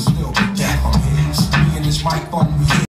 still back on his. Me and this mic on me.